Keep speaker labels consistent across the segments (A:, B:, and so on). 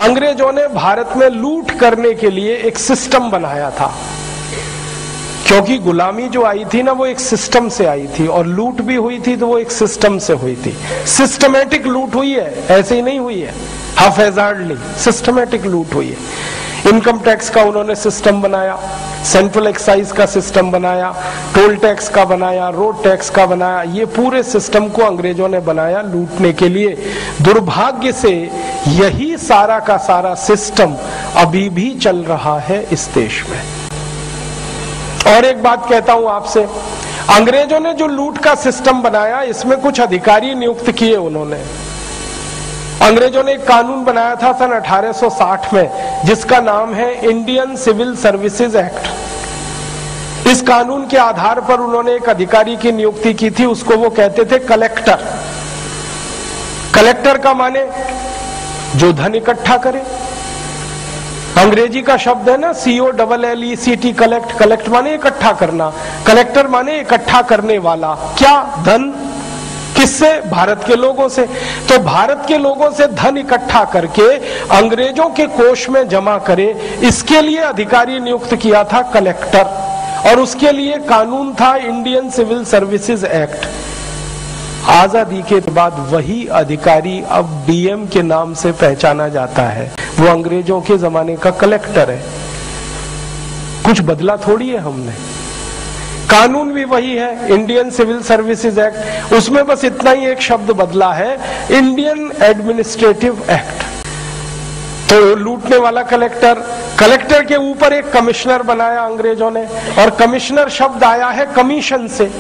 A: अंग्रेजों ने भारत में लूट करने के लिए एक सिस्टम बनाया था, क्योंकि गुलामी जो आई थी ना वो एक सिस्टम से आई थी, और लूट भी हुई थी तो वो एक सिस्टम से हुई थी। सिस्टमैटिक लूट हुई है, ऐसे ही नहीं हुई है हाफेजार्डली, सिस्टमैटिक लूट हुई है। इनकम टैक्स का उन्होंने सिस्टम बनाया, सेंट्रल एक्साइज का सिस्टम बनाया, टोल टैक्स का बनाया, रोड टैक्स का बनाया। ये पूरे सिस्टम को अंग्रेजों ने बनाया लूटने के लिए। दुर्भाग्य से यही सारा का सारा सिस्टम अभी भी चल रहा है इस देश में। और एक बात कहता हूं आपसे, अंग्रेजों ने जो लूट का सिस्टम बनाया इसमें कुछ अधिकारी नियुक्त किए उन्होंने। अंग्रेजों ने एक कानून बनाया था सन 1860 में, जिसका नाम है इंडियन सिविल सर्विसेज एक्ट। इस कानून के आधार पर उन्होंने एक अधिकारी की नियुक्ति की थी, उसको वो कहते थे कलेक्टर। कलेक्टर का माने जो धन इकट्ठा करे। अंग्रेजी का शब्द है ना COLLECT, कलेक्ट। कलेक्ट माने इकट्ठा करना, कलेक्टर माने इकट्ठा करने वाला। क्या? धन। किससे? भारत के लोगों से। तो भारत के लोगों से धन इकट्ठा करके अंग्रेजों के कोष में जमा करे, इसके लिए अधिकारी नियुक्त किया था कलेक्टर, और उसके लिए कानून था इंडियन सिविल सर्विसेज एक्ट। आजादी के बाद वही अधिकारी अब DM के नाम से पहचाना जाता है, वो अंग्रेजों के जमाने का कलेक्टर है। कुछ बदला थोड़ी है हमने, कानून भी वही है, इंडियन सिविल सर्विसेज एक्ट। उसमें बस इतना ही एक शब्द बदला है, इंडियन एडमिनिस्ट्रेटिव एक्ट। तो लूटने वाला कलेक्टर, कलेक्टर के ऊपर एक कमिश्नर बनाया अंग्रेजों ने, और कमिश्नर शब्द आया है कमीशन से।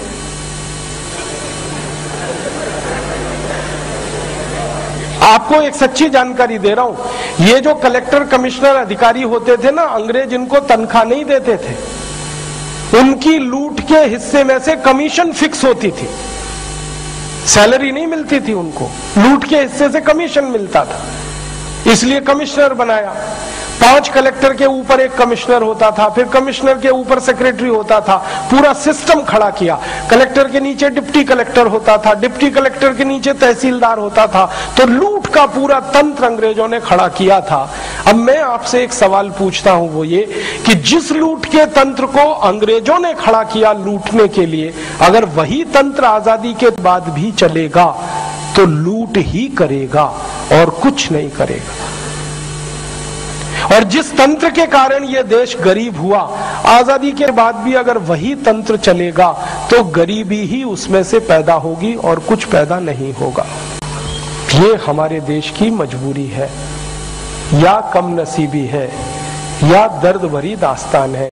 A: आपको एक सच्ची जानकारी दे रहा हूं, ये जो कलेक्टर कमिश्नर अधिकारी होते थे ना, अंग्रेज इनको तनख्वाह नहीं देते थे, उनकी लूट के हिस्से में से कमीशन फिक्स होती थी, सैलरी नहीं मिलती थी उनको, लूट के हिस्से से कमीशन मिलता था, इसलिए कमिश्नर बनाया। 5 कलेक्टर के ऊपर एक कमिश्नर होता था, फिर कमिश्नर के ऊपर सेक्रेटरी होता था, पूरा सिस्टम खड़ा किया। कलेक्टर के नीचे डिप्टी कलेक्टर होता था, डिप्टी कलेक्टर के नीचे तहसीलदार होता था। तो लूट का पूरा तंत्र अंग्रेजों ने खड़ा किया था। अब मैं आपसे एक सवाल पूछता हूं, वो ये कि जिस लूट के तंत्र को अंग्रेजों ने खड़ा किया लूटने के लिए, अगर वही तंत्र आजादी के बाद भी चलेगा तो लूट ही करेगा और कुछ नहीं करेगा। और जिस तंत्र के कारण यह देश गरीब हुआ, आजादी के बाद भी अगर वही तंत्र चलेगा तो गरीबी ही उसमें से पैदा होगी और कुछ पैदा नहीं होगा। ये हमारे देश की मजबूरी है, या कम नसीबी है, या दर्द भरी दास्तान है।